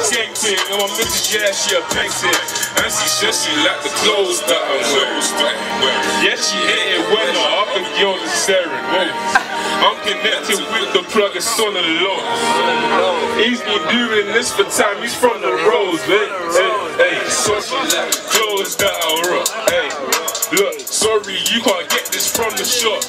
Skanked it, and my missus, yeah, she a painted. And she said she liked the clothes that I wear. Yeah, she hate it when the other girl is staring. I'm connected with the plug, it's on the low. He's been doing this for time, he's from the roads, hey, so she like the clothes that I rock. Hey, look, sorry, you can't get this from the shop.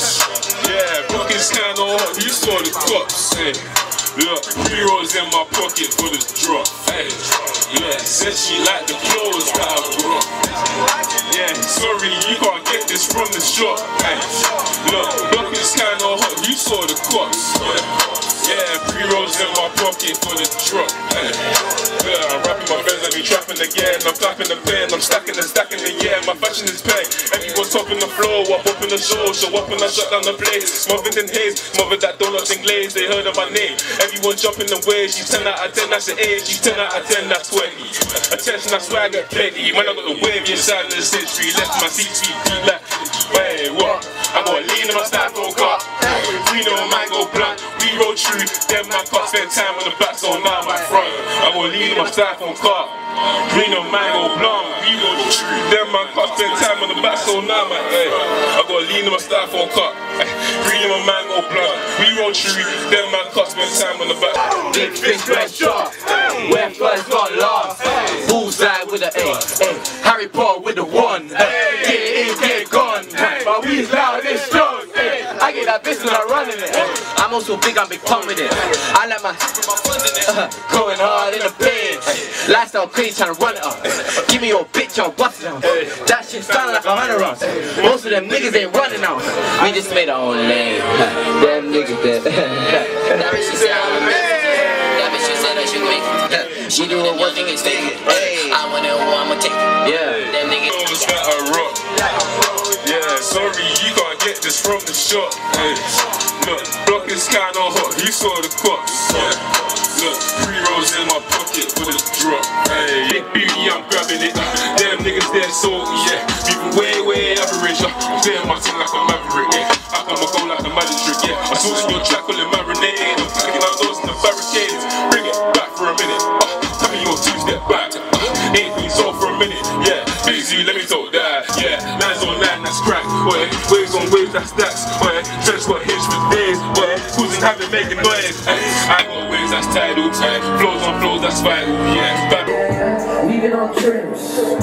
Yeah, pockets kinda hot, you saw the cops. Hey, look, 3 rolls in my pocket for the drop. Hey, yeah, said she like the clothes that I rock. Yeah, sorry, you can't get this from the shop. Hey, look, pockets kinda hot, you saw the cops. Yeah, 3 rolls in my pocket for the drop. Hey, yeah, I'm rapping my friends, I be trapping again. I'm clapping the pen, I'm stacking and stacking the yeah. My fashion is peg, everyone's topping the floor. Up in the show up and I shut down the place. Smothered in haze, smothered that donuts and glaze. They heard of my name, everyone jumping the way. She's 10 out of 10, that's the age. She's 10 out of 10, that's 20. Attention, I swear I got plenty. Man, I got the wave inside of the century. Left my CT like, wait, what? I got a lean in my styrofoam car. We know a mango blunt. We roll true, then my car spend time on the back, so now my front. I got a lean in my styrofoam car. We know mango blunt. We roll true, then my car spend time on the back, so now my hey. I got a lean in my styrofoam car. We know my mango blunt. We roll true, then my car spend time on the back. Big fish, red shark. Where first got lost. Bullseye with an A. Harry Potter with the 1. Get in, get gone. But we loud and strong. I get that bitch and I run in it. I'm also big, I'm big pump with it. I like my going hard in the pain. Lifestyle crazy trying to run it up. Give me your bitch, I'll bust it out. That shit sounding like 100 rounds. Most of them niggas ain't running out. We just made our own lane. Them niggas dead. That bitch she said I'm amazing. That bitch she said that she make it. She do what one thing is take it. I wanna know I'ma take it. Yeah. Them niggas that I rock. Yeah, sorry, you can't get this from the shop. Hey, look, block is kinda hot, you saw the cops. Yeah, look, 3 rolls in my pocket for the drop. Hey, big beauty, I'm grabbing it. Damn niggas, they're salty, yeah. Moving way average. I'm playing my team like a maverick, yeah. I come and go like a magic trick, yeah. I'm saucing your track, calling marinade. I'm packing out those in the barricades. Bring it back for a minute. Tell me your 2-step back. Ain't been sold for a minute, yeah. Busy, let me talk that, yeah. Lines on line, that's crack. Boy, waves on waves, that's stacks. Boy, trench got hits for days. Boy, who's in having making noise? I got waves, that's tidal. Flows on flows, that's vital, yeah. Yeah, leaving on trips.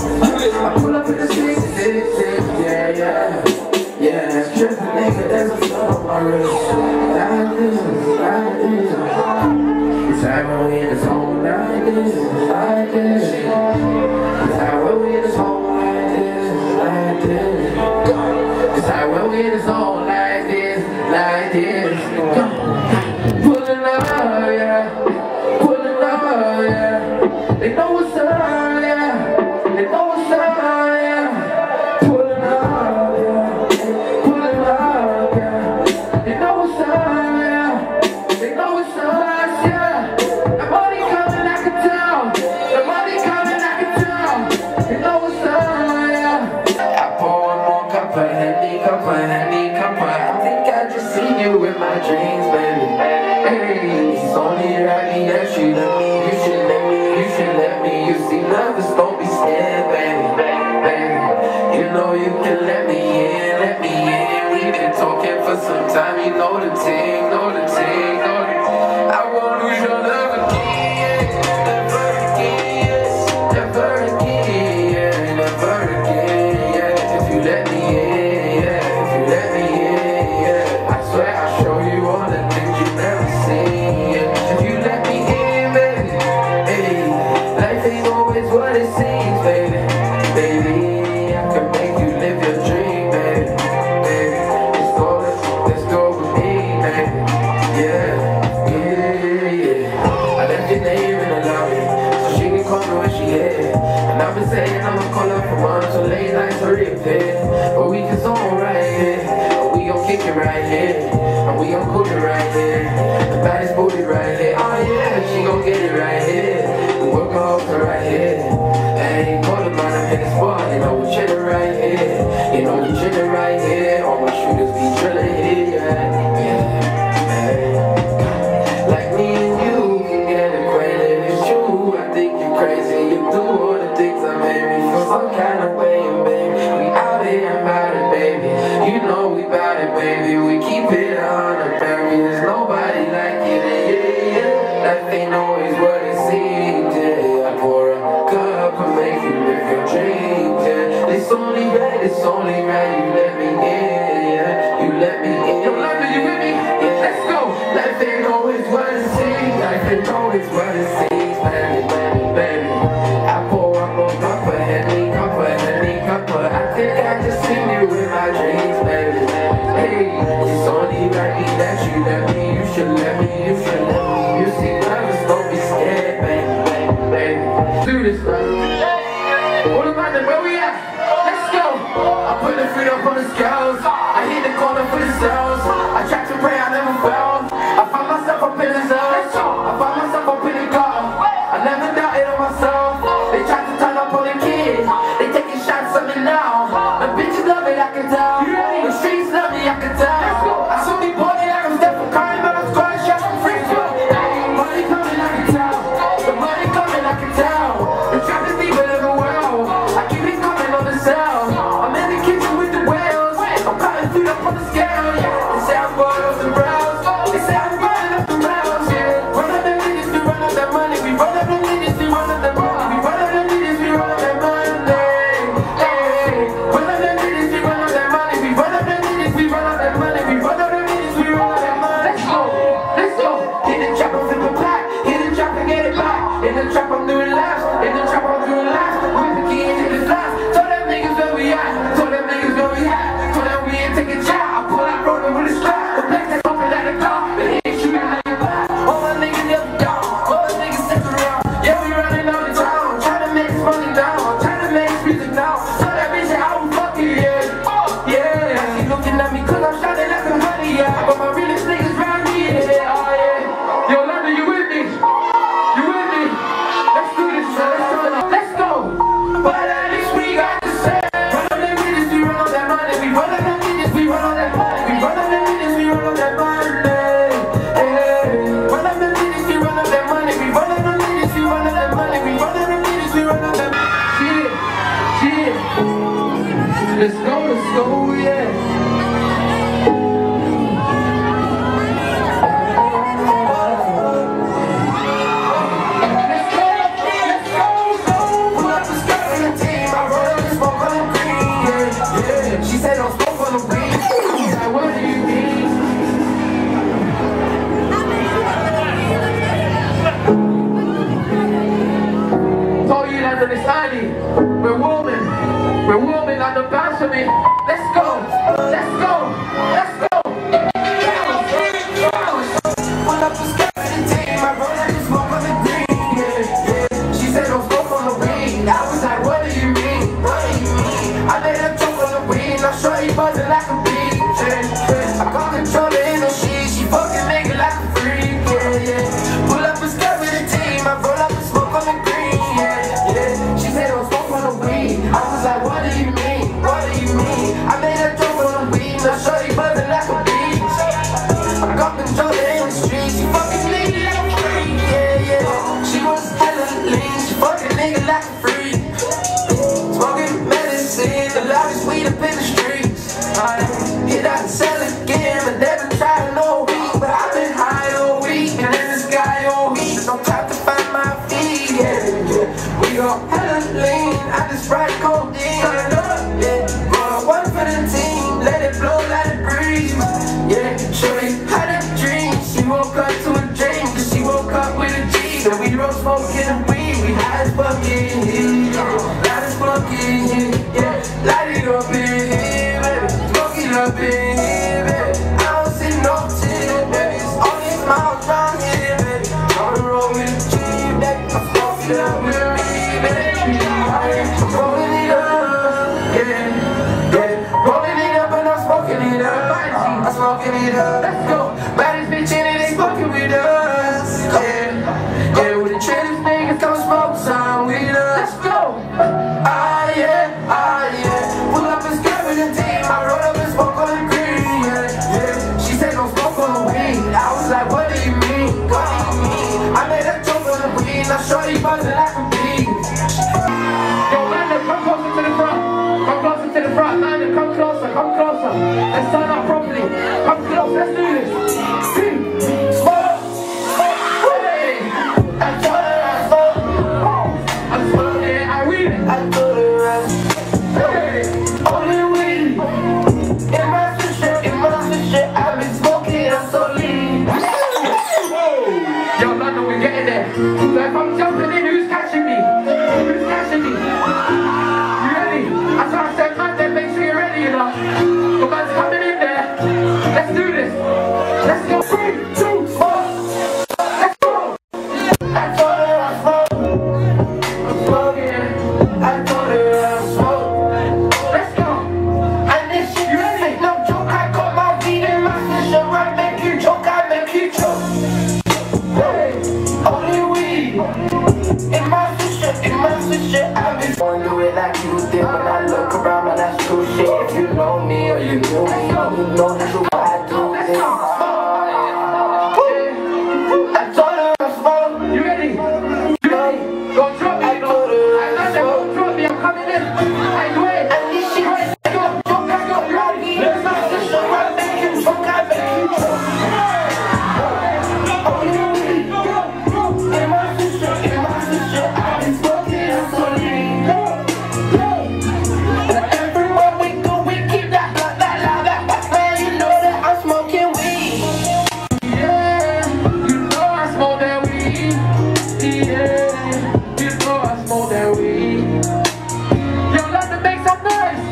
I pull up in the streets, yeah. Just a nigga, there's a flow on my wrist. It's how when we in this home like this. It's how when we in this home like this. It's how when we in this home like this. Pulling up, yeah. Pulling up, yeah. They know what's up, yeah. They know what's up, yeah. Pulling up, yeah. Pulling up, yeah. They know what's up, yeah. They know what's up, yeah. The money coming, I can tell. The money coming, I can tell. They know what's up, yeah. I pour more cup of Henny, cup of Henny, cup of. I think I just see you in my dreams, baby. Hey, it's only right, yes, you let me. You should let me. You see, lovers don't be scared, baby. You know you can let me in. We've been talking for some time. You know the ting. I won't lose your love again. Never again, yeah. If you let me in, yeah. I swear I'll show you all the things you've never seen, yeah. If you let me in, baby, hey, life ain't always what it seems, baby. I can make you live your dream, baby. Let's go with me, baby. Yeah. I left your name in the lobby, so she can call me when she hit. And I've been saying I'ma call her for months, so late nights to reappear. But we can zone right here, and we gon' kick it right here, and we gon' cook it right here. The baddest booty right here, oh yeah, she gon' get it right here. We work hard for right here. I ain't callin' about them in the spot, you know we chillin' right here. You know we chillin' right here. All my shooters be drillin' here, yeah. Like me and you can get acquainted, it's true. dreams, yeah. It's only right, you let me in, yeah. You let me in. Yo, London, you with me? Yeah. Let's go. Life ain't always what it seems. Life ain't always what it seems, baby, baby, baby. I pour up a cup of Henny, cup of Henny, cup of. I think I just seen you in my dreams, baby. Hey, it's only right that you let me. You should let me. You should let me. You see, brothers, don't be scared, baby, baby, baby. Do this, brother. All about them, where we at? Let's go. I put the feet up on the scales. I hit the corner for the cells. I tried to pray, I never fell. I found myself up in the zone. I found myself up in the gutter. I never doubted on myself. They tried to turn up on the kids. They taking shots at me now. The bitches love it, I can tell. The streets love me, I can tell. I saw me party like I'm Stephen Curry, but I'm scoring shots from free throw. Money coming, I can tell. The money coming, I can tell. The trap is deeper than the world. I keep it coming on the cell. I'm in the kitchen with the whales. I'm cutting food up on the scale. They say I'm going off the rails. They say I'm running up the rails. Yeah. Run up the leaders, we run up that money. We run up the leaders, we run up that money. We run up the leaders, we run up that money. Hey. Run up the leaders, we run up that money. We run up the leaders, we run up that money. We run up the leaders, we run up that money. Let's go, let's go. Hit the trap, I'm flipping black. Hit the trap and get it back. In the trap, I'm doing laps. In the trap, I'm doing laps. With the key and hit the flash. Tell them niggas where we at. Tell them niggas where we at. Tell them we ain't taking chat. I pull out rolling with a strap. The black that's open at the car. They ain't shooting at your back. All my niggas never down. All the niggas stick around. Yeah, we running out of town. Trying to make this money down. Trying to make this music now. Tell that bitch that I was fucking, yeah. Yeah. She looking at me cause I'm shining like some honey, yeah. But my realest niggas round me, yeah. Oh, yeah. Yo, London, you with me? You with me? Let's do this, man. Let's go. But at least we got to say. Run up them leaders, we run up that money. We run up them leaders, we run up that money. We run up them leaders, we run up that money. Hey. Run up them leaders, we run up that money. We run up them leaders, we run up that money. We run up them leaders, we run up that money. Yeah, yeah. Let's go, yeah. She said don't smoke on the weed. Like, what do you mean? Told you that it's honey. We're warming on the balcony. Let's go, let's go, let's go. Pull up the skirt with the team. I roll like a smoke on the green. Yeah. She said don't smoke on the weed. I was like, what do you mean? What do you mean? I let her choke on the weed. Now shorty buzzing like a bee. I can't control her in no shit. She fucking nigga like a freak. Yeah. Pull up a skirt with the team. I roll up and smoke on the green. Yeah. She said don't smoke on the weed. I was like, what do you mean? What do you mean? I made her choke on the weed. Now shorty buzzing like a bee. I can't control her in the street. She fucking nigga like a freak. Yeah. She was hella lean. She fucking nigga like a freak. Smoking medicine, the loudest weed up in the streets. Hit out and sell again, but never tried no weed. But I've been high all week, and in the sky all week. Don't try to find my feet, yeah. We gon' hella lean, I just write codeine. Yeah. Roll one for the team, let it blow, let it breathe. Yeah, shorty had a dream. She woke up to a dream, cause she woke up with a G. So we roll smoking and weed, we high as fucking, loud as fucking, yeah. Light it up in here, baby. Smoke it up in here, baby. I don't see no tears, baby. It's only smiles down here, baby. On the road with a G, baby. I'm smoking up with me, baby. I'm rolling it up, yeah, yeah. Rolling it up and I'm smoking it up. I'm smoking it up. Let's go. Baddest bitch in it, they smoking with us, yeah. Yeah, with the trendiest niggas come smoke some with us. Let's go. Ah yeah. Pull up and skirt with the team. I roll up and smoke on the green. Yeah. She said don't smoke on the weed. I was like, what do you mean? What do you mean? I made her choke on the weed. Now shorty buzzing like a bee. Yo, London, come closer to the front. Come closer to the front. London, come closer. Come closer. Let's turn up properly. Come close. Let's do this. I told her So if I'm jumping in, who's catching me? Who's catching me? You ready? That's why I said, man, then make sure you're ready, you know. The man's coming in there. Let's do this. Let's go. 3, 2, 1. Let's go. I told her I smoke. I'm smoking. I told her I smoke. Let's go. And this shit, you ready? No joke, I got my weed in my sister. I make you choke, I make you choke. Hey, only weed in my sister, I've been gonna do it like you did. When I look around, man, that's true shit. If you know me or you knew me, you know that's what I do. I told her I smoke. You ready? You ready? Go drop me. I told her I smoke. Go drop me. I'm coming in. I do it. And this shit right. I got ready. In my sister, I make you choke. I make you choke. Only weed in my sister, I've been smoking. I'm sorry. Everywhere we go, we keep that. Man, you know that I'm smoking weed. Yeah, you know I smoke that weed. Yeah, you know I smoke that weed. Yo, let me make some noise.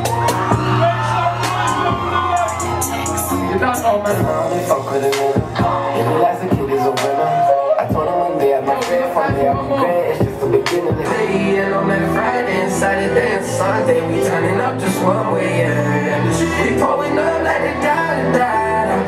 You don't know, man. Fuck with a nigga. If you as a kid is a winner. I told him one day I'm not ready for me. I'm great. It's just the beginning. And on that Friday and Saturday and Sunday, we turning up just one way, yeah. We pulling up like the da-da-da-da.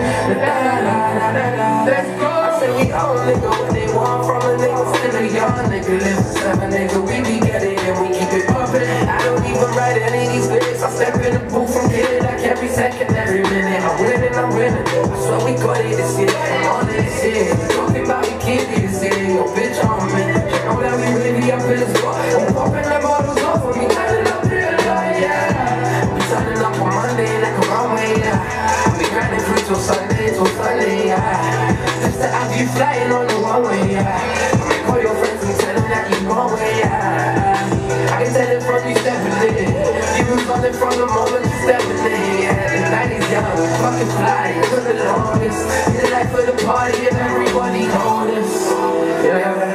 Let's go. I say we all nigga what they want from a nigga. Still a young nigga, live for 7 nigga. We be getting it and we keep it pumping. I don't even write any of these lyrics. I step in the booth from kid. I can't be second every minute. I'm winning. I swear we got it this year. I'm on this year. Talking about we can't be this year. Yo, bitch, on me. Know that we really up in the spot. I'm popping the bottles off of me, turning up real light, yeah. We turning up on Monday like a runway, yeah. We grinding through till Sunday, yeah. Just to have you flying on the runway, yeah. I may call your friends and tell them that you gone way, yeah. I can tell it from you stepping in. You was running from the moment you stepping in, yeah. The night is young, we fucking fly, for the longest. The life for the party and everybody know this, yeah.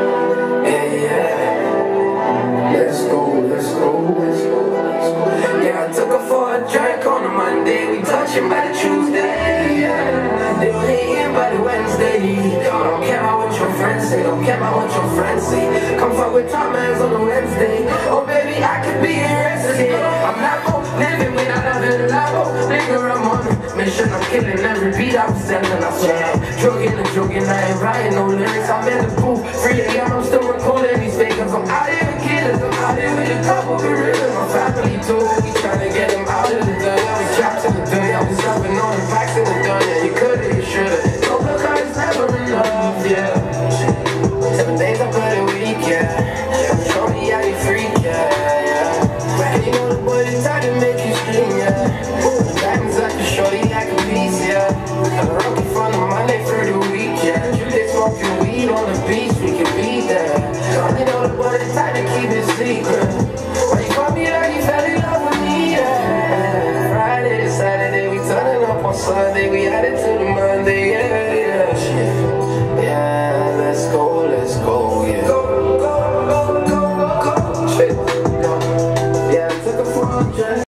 Let's go. Yeah, I took her for a drink on a Monday. We touching by the Tuesday. Yeah. They were hating by the Wednesday. I don't care about what your friends say. Don't care about what your friends say. Come fuck with Tom Hanks on a Wednesday. Oh baby, I could be arrested. I'm not living without another labo. Nigga, I'm on a mission. I'm killing every beat I was selling. I swear I'm drugging. I ain't writing no lyrics. I'm in the booth. 3 AM, I'm still recording these fakers. I'm out here with killers. I'm out here with a couple gorillas. My family too. We tryna get them out of the dirt. I was trapped in the dirt. I was jumping on the packs in the dirt. Yeah, you coulda, you shoulda. No, look, it's never enough, yeah. 7 days I put a week, yeah. Show me how you freak, yeah. You know the boy is tired to make you scream, yeah. Diamonds like a shorty, like a piece, yeah. I'm rocking from the Monday through the week, yeah. You they smoking weed on the beach, we can be there. You know the boy is tired to keep it secret. Why you call me like you fell in love with me, yeah. Friday to Saturday, we turning up on Sunday, we added to the Monday, yeah.